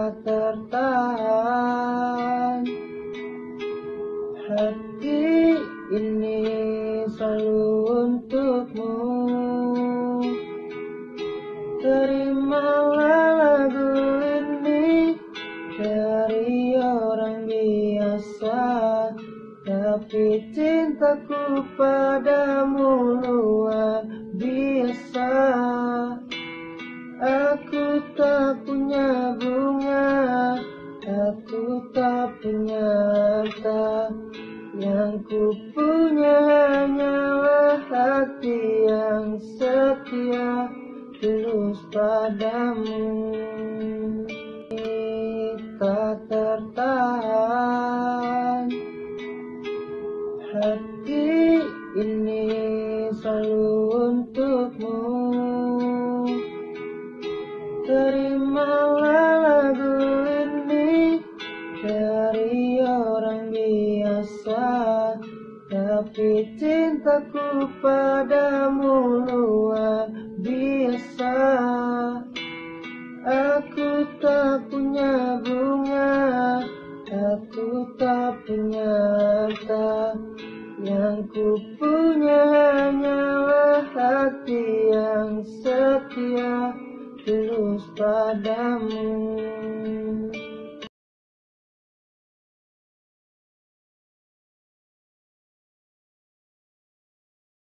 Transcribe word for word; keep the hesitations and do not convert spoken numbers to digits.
tak tertahan. Hati ini selalu untukmu. Terimalah lagu ini dari orang biasa, tapi cintaku padamu luar biasa. Aku tak punya bunga, aku tak punya harta, yang ku punya hanyalah hati yang setia, tulus padamu. Tak tertahan. Hati ini selalu untukmu. Terimalah lagu ini dari orang biasa, tapi cintaku padamu luar biasa. Aku tak punya bunga, aku tak punya harta, yang ku punya hanyalah hati yang setia, tulus padamu.